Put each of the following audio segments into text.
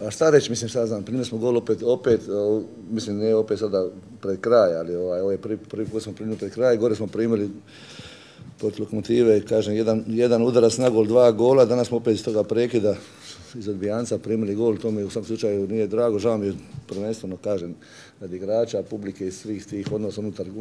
A šta reći, mislim, šta znam, primili smo gol opet, mislim, ne opet sada pred kraj, ali ovo je prvi put smo primili pred kraj, gore smo primili protiv Lokomotive, kažem, jedan udarac na gol, 2 gola, danas smo opet iz toga prekida iz odbijanca primili gol, to mi u svakom slučaju nije drago, žao mi je prvenstveno, kažem, radi igrača, publike i svih tih odnosa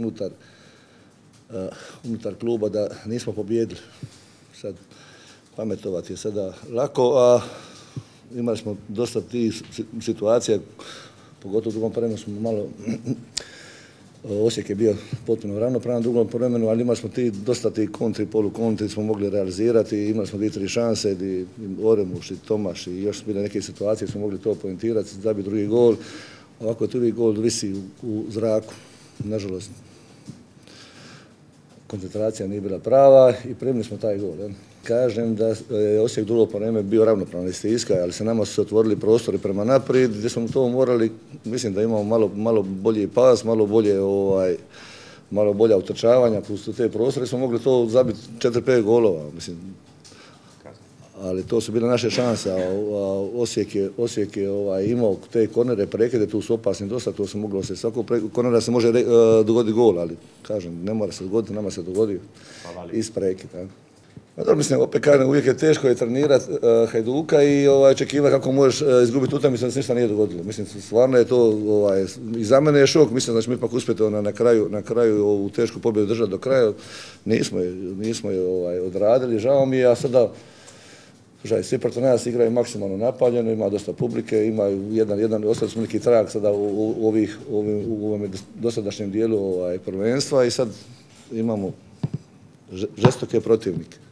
unutar kluba da nismo pobijedili. Sad, pametovati je sada lako, a imali smo dosta tih situacija, pogotovo u drugom vremenu smo malo, Osijek je bio potpuno ravnopravan u drugom vremenu, ali imali smo dosta tih kontri, polukontri smo mogli realizirati, imali smo 2-3 šanse, i Oremuš i Tomaš i još su bile neke situacije, smo mogli to poentirati, da bi drugi gol. Ovako drugi gol visi u zraku, nažalost. Koncentracija nije bila prava i primili smo taj gol. Kažem da je Osijek drugo vreme bio ravnopravan stiska, ali se nama su otvorili prostori prema naprijed gdje smo to morali, mislim da imamo malo bolji pas, malo bolja utrčavanja plus te prostore, smo mogli to zabiti 4-5 golova, mislim. Ali to su bile naše šanse, a Osijek je imao te kornere, prekide, tu su opasni dosta, to se moglo se svako kornera se može dogoditi gol, ali kažem, ne mora se dogoditi, nama se dogodio iz prekida. Mislim, opet kažem, uvijek je teško je trenirati Hajduka i očekivati kako možeš izgubiti utakmicu da se ništa nije dogodilo. Mislim, stvarno je to, i za mene je šok, mislim da ćemo ipak uspjeti na kraju ovu tešku pobjedu držati do kraja. Nismo je odradili, žao mi je, a sada svi protiv nas igraju maksimalno napaljeno, ima dosta publike, imaju ostali smo neki trag sada u ovom dosadašnjem dijelu prvenstva i sad imamo žestoke protivnike.